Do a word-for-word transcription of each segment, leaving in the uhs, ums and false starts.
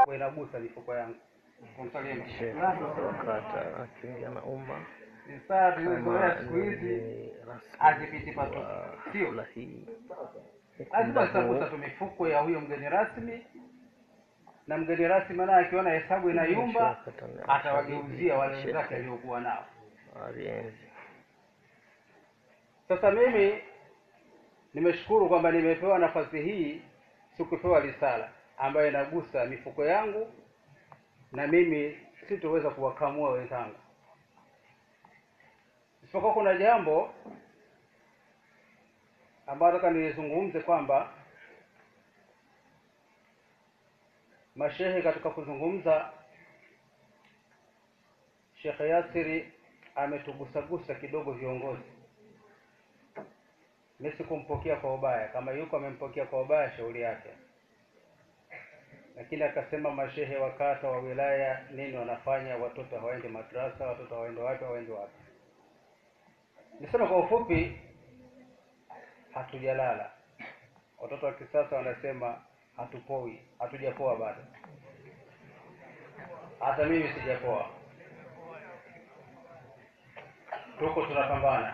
inagusa mifuko yangu. Kumsalia wakata akiingia na umma sasa tulizoea siku hizi azipiti pato, sio la hii lazima sababu tu mifuko ya huyo mgeni rasmi, na mgeni rasmi maana akiona hesabu inayumba atawageuzia wale wenzake waliokuwa nao. Sasa mimi nimeshukuru kwamba nimepewa nafasi hii, sikupewa risala ambayo inagusa mifuko yangu, na mimi sitoweza kuwakamua wenzangu. Isipokuwa kuna jambo ambalo nataka nizungumze kwamba mashehe katika kuzungumza, Sheikh Yasiri ametugusagusa kidogo viongozi. Mimi sikumpokea kwa ubaya, kama yuko amempokea kwa ubaya shauri yake. Lakini akasema mashehe wa kata wa wilaya nini wanafanya, watoto hawaendi madrasa, watoto hawaendi wapi, hawaendi wapi. Nisema kwa ufupi, hatujalala. Watoto wa kisasa wanasema hatupoi, hatujapoa bado. Hata mimi sijapoa. Tuko tunapambana.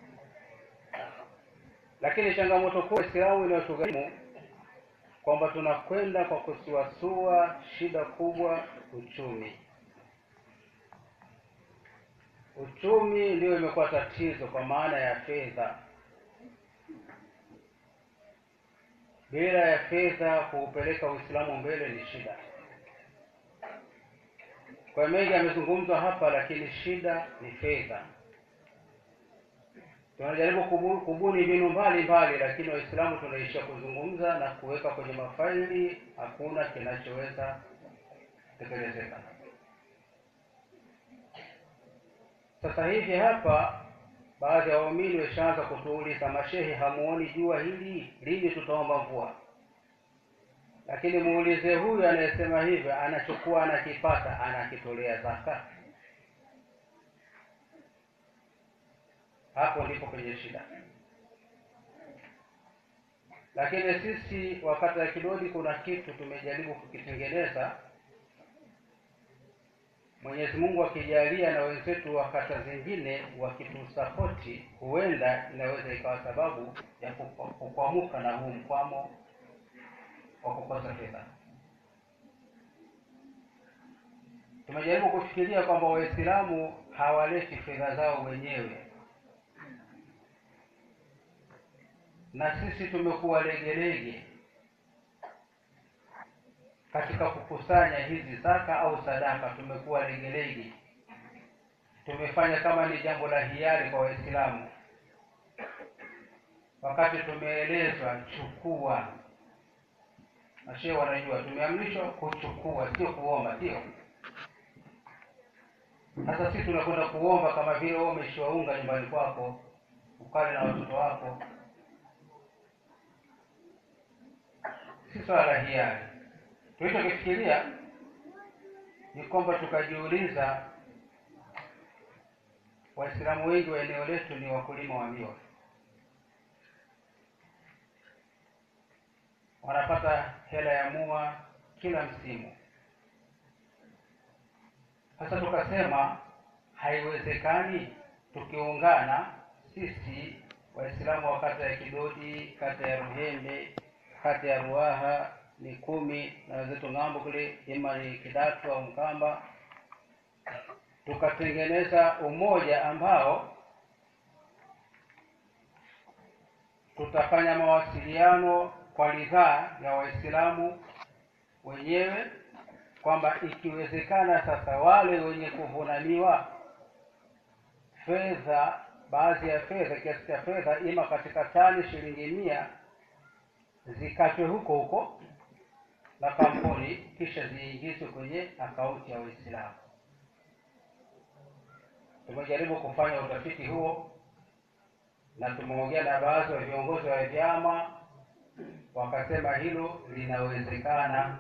Lakini changamoto kubwa Islamu inayotugharimu kwamba tunakwenda kwa kusuasua, shida kubwa uchumi. Uchumi ndio imekuwa tatizo kwa maana ya fedha. Bila ya fedha kuupeleka Uislamu mbele ni shida. Kwa mengi amezungumzwa hapa, lakini shida ni fedha. Tunajaribu kubuni mbinu mbali mbali, lakini Waislamu tunaishia kuzungumza na kuweka kwenye mafaili, hakuna kinachoweza kutekelezeka. Sasa hivi hapa baadhi ya waumini washaanza kutuuliza, mashehe hamuoni jua hili, lini tutaomba mvua? Lakini muulize huyu anayesema hivi, anachukua anakipata anakitolea zaka? Hapo ndipo kwenye shida. Lakini sisi wakati ya Kidodi kuna kitu tumejaribu kukitengeneza. Mwenyezi Mungu akijalia na wenzetu wa kata zingine wakitusapoti, huenda inaweza ikawa sababu ya kukwamuka na huu mkwamo wa kukosa fedha. Tumejaribu kufikiria kwamba Waislamu hawaleti fedha zao wenyewe, na sisi tumekuwa legelege katika kukusanya hizi zaka au sadaka. Tumekuwa legelege, tumefanya kama ni jambo la hiari kwa Waislamu, wakati tumeelezwa chukua. Mashehe wanajua tumeamrishwa kuchukua, sio kuomba, sio. Sasa sisi tunakwenda kuomba kama vile wewe umeshaunga nyumbani kwako ukale na watoto wako. Si swala la hiari. Tulichokifikiria ni kwamba tukajiuliza, Waislamu wengi wa eneo letu ni wakulima wa miwa, wanapata hela ya mua kila msimu. Sasa tukasema haiwezekani tukiungana sisi Waislamu wa kata ya Kidodi, kata ya Ruhembe, kata ya Ruaha ni kumi, na wenzetu ngambo kule ima ni Kidatu au Mkamba, tukatengeneza umoja ambao tutafanya mawasiliano kwa ridhaa ya Waislamu wenyewe, kwamba ikiwezekana sasa wale wenye kuvunaniwa fedha, baadhi ya fedha, kiasi cha fedha ima katika tani shilingi mia, zikatwe huko huko na kampuni, kisha ziingizwe kwenye akaunti ya Waislamu. Tumejaribu kufanya utafiti huo na tumeongea na baadhi ya viongozi wa vyama, wakasema hilo linawezekana.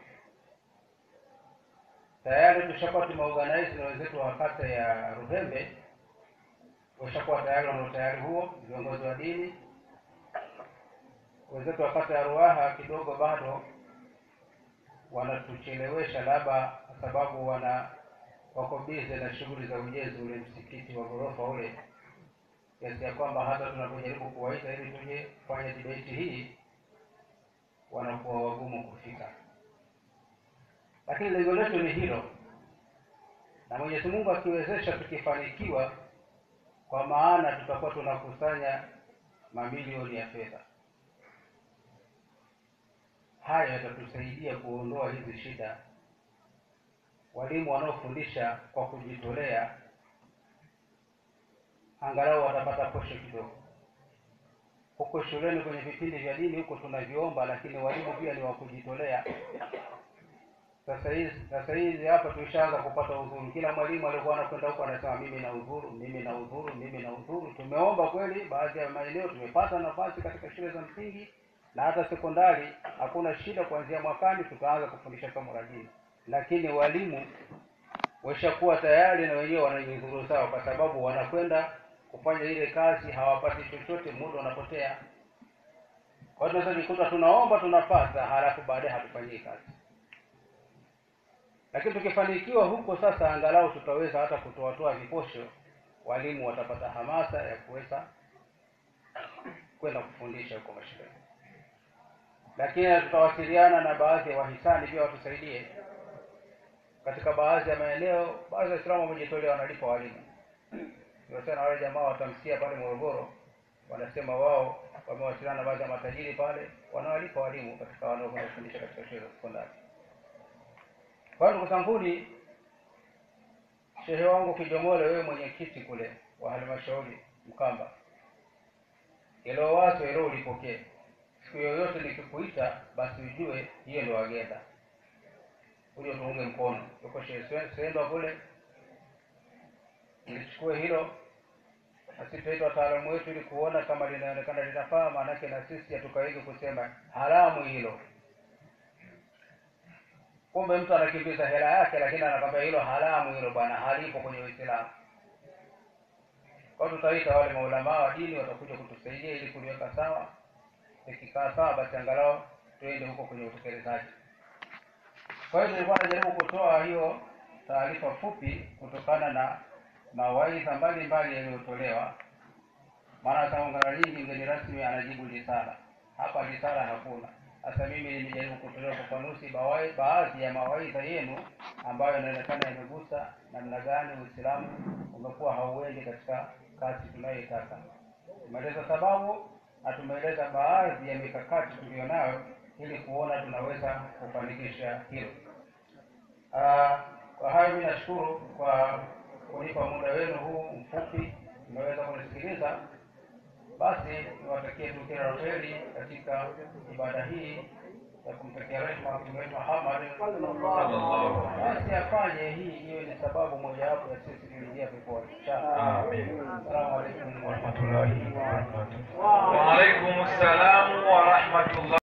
Tayari tushakuwa tumeorganize na wenzetu wa kata ya Ruhembe, washakuwa tayari wana tayari huo, viongozi wa dini. Wenzetu wa kata ya Ruaha kidogo bado wanatuchelewesha labda kwa sababu wana wako busy na shughuli za ujenzi ule msikiti wa ghorofa ule, kiasi ya kwamba hata tunapojaribu kuwaita ili tuje kufanya debate hii wanakuwa wagumu kufika. Lakini lengo letu ni hilo, na Mwenyezi Mungu akiwezesha tukifanikiwa, kwa maana tutakuwa tunakusanya mamilioni ya fedha. Haya yatatusaidia kuondoa hizi shida. Walimu wanaofundisha kwa kujitolea angalau watapata posho kidogo. Huko shuleni kwenye vipindi vya dini huko tunaviomba, lakini walimu pia ni wa kujitolea. Sasa hizi sasa hizi hapa tushaanza kupata udhuru. Kila mwalimu alikuwa anakwenda huko anasema mimi na udhuru, mimi na udhuru, mimi na udhuru. Tumeomba kweli, baadhi ya maeneo tumepata nafasi katika shule za msingi na hata sekondari, hakuna shida. Kuanzia mwakani tutaanza kufundisha somo la dini, lakini walimu washakuwa tayari na wenyewe wanajidhuru sawa, kwa sababu wanakwenda kufanya ile kazi, hawapati chochote, muda unapotea. Kwa hiyo tunajikuta tunaomba tunapata, halafu baadaye hatufanyii kazi. Lakini tukifanikiwa huko sasa, angalau tutaweza hata kutoa viposho, walimu watapata hamasa ya kuweza kwenda kufundisha huko mashule. Lakini tutawasiliana na baadhi ya wahisani pia watusaidie. Katika baadhi ya maeneo, baadhi ya Waislamu wamejitolea wanalipa walimu. Ndio sana wale jamaa watamsikia pale Morogoro wanasema wao wamewasiliana na baadhi ya matajiri pale, wanawalipa walimu katika wanaokwenda kufundisha katika shule za sekondari. Kwa hiyo kusanguni, shehe wangu Kijomole, wewe mwenyekiti kule wa halmashauri Mkamba, hilo wazo hilo ulipokee. Siku yoyote nikikuita basi ujue hiyo ndio agenda. Uje tuunge mkono. Yuko shehe Sendo kule, nilichukue hilo. Asitaitwa wataalamu wetu ili kuona kama linaonekana linafaa, maana yake na sisi hatukaige kusema haramu hilo. Kumbe mtu anakimbiza hela yake, lakini anakwambia hilo haramu hilo bwana, halipo kwenye Uislamu. Kwa hiyo tutaita wale maulama wa dini, watakuja kutusaidia ili kuliweka sawa. Ikikaa sawa basi angalau tuende huko kwenye utekelezaji. Kwa hiyo nilikuwa najaribu kutoa hiyo taarifa fupi kutokana na mawaidha mbalimbali yaliyotolewa. Maana kama mara nyingi mgeni rasmi anajibu risala, hapa risala hakuna. Sasa mimi nimejaribu kutoa ufafanuzi baadhi ya mawaidha yenu ambayo yanaonekana yamegusa namna gani Uislamu umekuwa hauendi katika kazi tunayoitaka. Tumeeleza sababu na tumeeleza baadhi ya mikakati tulionayo ili kuona tunaweza kufanikisha hilo. Ah, kwa hayo mimi nashukuru kwa kunipa muda wenu huu mfupi, mmeweza kunisikiliza. Basi niwatakie tu kila la heri katika ibada hii ya kumtakia rehema Mtume Muhammad sallallahu alaihi wasallam. Basi afanye hii iwe ni sababu mojawapo ya sisi kuingia peponi. Amin. Assalamu alaykum wa rahmatullahi wa barakatuh. Wa alaykum assalam wa rahmatullahi